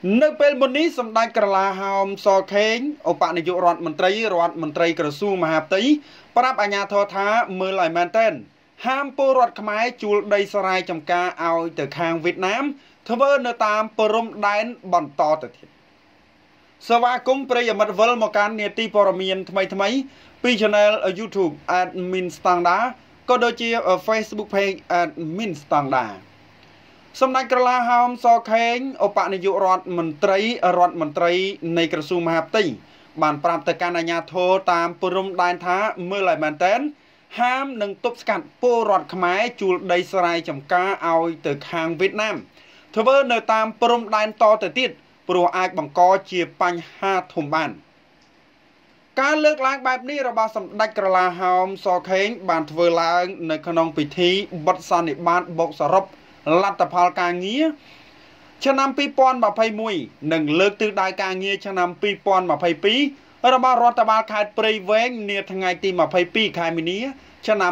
នៅពេលមុននេះសម្ដេចក្រឡាហោមសខេងឧបនាយករដ្ឋមន្ត្រីក្រសួងមហាផ្ទៃប្រាប់អាជ្ញាធរថាមើលឲ្យមែនទែនហាមពលរដ្ឋខ្មែរជួលដីស្រែចម្ការឲ្យទៅខាងវៀតណាមធ្វើនៅតាមព្រំដែនបន្តទៅទៀតសវ៉ាគមប្រិយមិត្តវិលមកកាន់នេតិព័ត៌មានថ្មីពី Channel YouTube Admin Standard ក៏ដូចជា Facebook Page Admin Standard សម្ដេចក្រឡាហោមសខេងឧបនាយករដ្ឋមន្ត្រីនៃក្រសួងមហាផ្ទៃបានប្រាប់ទៅកាន់អាជ្ញាធរតាមព្រំដែនថាមើលឲ្យមែនទែនហាមនឹងទប់ស្កាត់ពលរដ្ឋខ្មែរជួលដីស្រែចម្ការឲ្យទៅខាងវៀតណាមធ្វើនៅតាមព្រំដែនតទៅទៀតព្រោះអាចបង្កជាបញ្ហាធំបានការលើកឡើងបែបនេះរបស់សម្ដេចក្រឡាហោមសខេងបានធ្វើឡើងនៅក្នុងពិធីបិទសន្និបាតបូកសរុបលទ្ធផលការងារឆ្នាំ2021និងលើកទិសដៅការងារឆ្នាំ2022របស់រដ្ឋបាលខេត្តព្រៃវែងនាថ្ងៃទី22ខែមីនាឆ្នាំ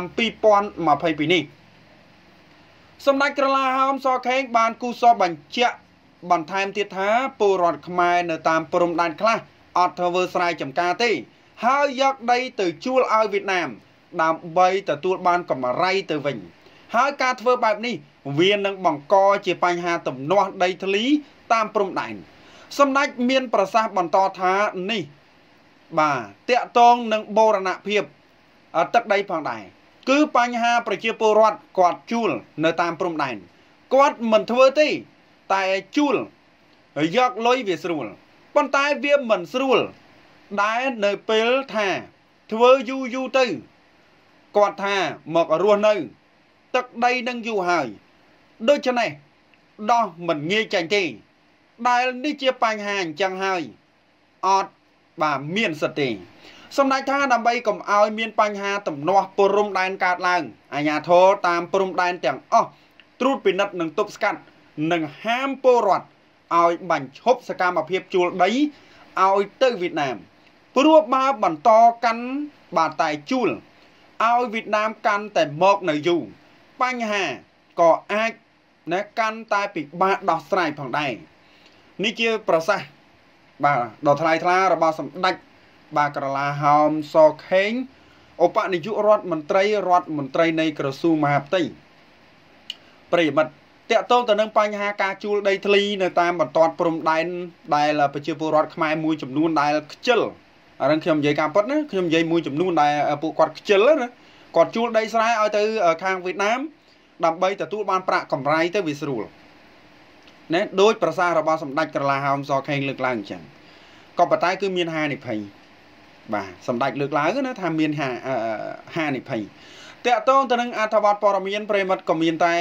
2022នេះសម្ដេចក្រឡាហោមសខេងបានគូសបបញ្ជាក់បន្ថែមទៀតថាពលរដ្ឋខ្មែរនៅតាមព្រំដែនខ្លះអត់ធ្វើស្រែចម្ការទេហើយយកដីទៅជួលឲ្យវៀតណាមដើម្បីទទួលបានកម្រៃទៅវិញហើយការធ្វើបែបនេះវានឹងបង្កជាបញ្ហាទំនាស់ដីធ្លីតាមព្រំដែនសម្ដេចមានប្រសាសន៍បន្តថានេះបាទតាក់ទងនឹងបូរណភាពទឹកដីផងដែរគឺបញ្ហាប្រជាពលរដ្ឋគាត់ជួលនៅតាមព្រំដែនគាត់មិនធ្វើទេតែជួលយកលុយវាស្រួលប៉ុន្តែវាមិនស្រួលដែលនៅពេលថាធ្វើយូរទៅគាត់ថាមករស់នៅទឹកដីនឹងយូរហើយដូច្នេះដោះមិនងាយចាញ់ទេដែលនេះជាបញ្ហាអញ្ចឹងហើយអត់បាទមានសិទ្ធិទេសម្ដេចថាដើម្បីកុំឲ្យមានបញ្ហាទំនាស់ព្រំដែនកើតឡើងអាជ្ញាធរតាមព្រំដែនទាំងអស់ត្រួតពិនិត្យនិងទប់ស្កាត់និងហាមពលរដ្ឋឲ្យបញ្ឈប់សកម្មភាពជួលដីឲ្យទៅវៀតណាមព្រោះបើបន្តកាន់បាទតែជួលឲ្យវៀតណាមកាន់តែមកនៅយូរបញ្ហាក៏អាចកាន់តែពិបាកដោះស្រាយផងដែរនេះជាប្រសាសន៍បាទដ៏ថ្លៃថ្លារបស់សម្ដេចបាទក្រឡាហោមសខេងឧបនាយករដ្ឋមន្ត្រីនៃក្រសួងមហាផ្ទៃប្រិយមិត្តតាក់ទងទៅនឹងបញ្ហាការជួលដីធ្លីនៅតាមបន្ទាត់ព្រំដែនដែលប្រជាពលរដ្ឋខ្មែរមួយចំនួនដែលខ្ជិលអានឹងខ្ញុំនិយាយការពិតណាខ្ញុំនិយាយមួយចំនួនដែលពួកគាត់ខ្ជិលណាគាត់ជួលដីស្រែឲ្យទៅខាងវៀតណាមដើម្បីទទួលបានប្រាក់កម្រៃទៅវាស្រួលណាដោយប្រសាសន៍របស់សម្ដេចក្រឡាហោមសខេងលើកឡើងអញ្ចឹងក៏ប៉ុន្តែគឺមានហានិភ័យបាទសម្ដេចលើកឡើងណាថាមានហានិភ័យតាក់ទងទៅនឹងអត្ថបទព័ត៌មានប្រិមិត្តក៏មានតែ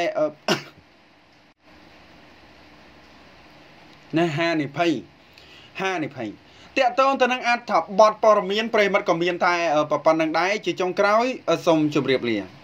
ណាហានិភ័យតាក់ទងទៅនឹងអត្ថបទព័ត៌មានប្រិមិត្តក៏មានតែប៉ុណ្្នឹងដែរជាចុងក្រោយសូមជម្រាបលា